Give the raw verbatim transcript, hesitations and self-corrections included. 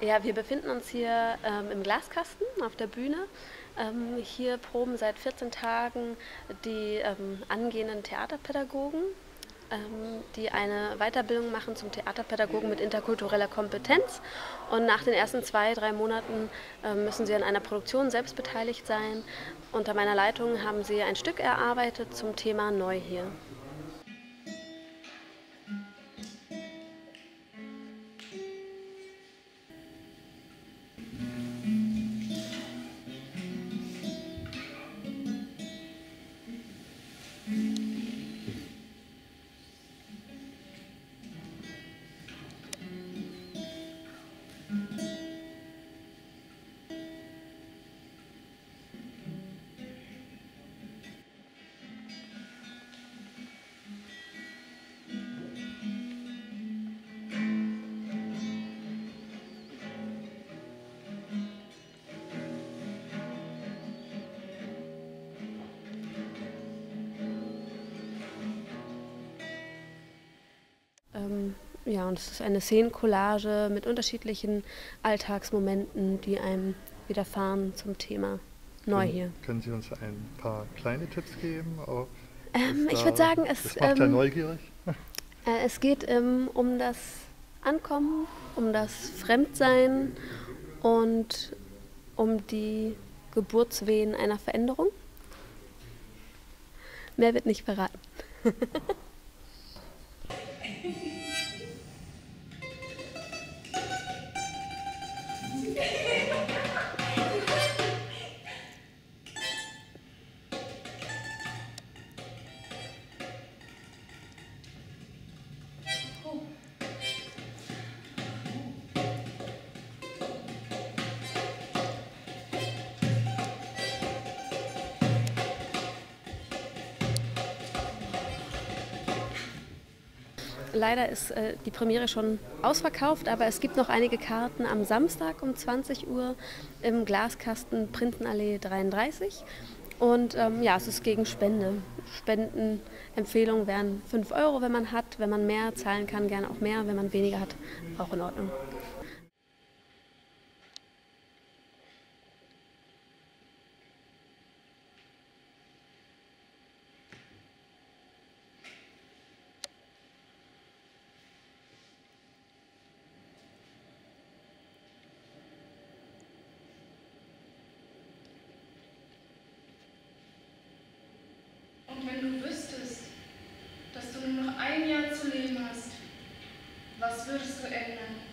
Ja, wir befinden uns hier ähm, im Glaskasten auf der Bühne. Ähm, hier proben seit vierzehn Tagen die ähm, angehenden Theaterpädagogen, ähm, die eine Weiterbildung machen zum Theaterpädagogen mit interkultureller Kompetenz. Und nach den ersten zwei, drei Monaten ähm, müssen sie an einer Produktion selbst beteiligt sein. Unter meiner Leitung haben sie ein Stück erarbeitet zum Thema Neu hier. Ähm, ja, und es ist eine Szenencollage mit unterschiedlichen Alltagsmomenten, die einem widerfahren zum Thema Neu Können, hier. können Sie uns ein paar kleine Tipps geben? Auf, Ähm, was ich würde da, sagen, es, das macht ja ähm, neugierig. äh, es geht ähm, um das Ankommen, um das Fremdsein und um die Geburtswehen einer Veränderung. Mehr wird nicht verraten. Leider ist äh, die Premiere schon ausverkauft, aber es gibt noch einige Karten am Samstag um zwanzig Uhr im Glaskasten Prinzenallee dreiunddreißig. Und ähm, ja, es ist gegen Spende. Spendenempfehlungen wären fünf Euro, wenn man hat. Wenn man mehr zahlen kann, gerne auch mehr. Wenn man weniger hat, auch in Ordnung. Und wenn du wüsstest, dass du nur noch ein Jahr zu leben hast, was würdest du ändern?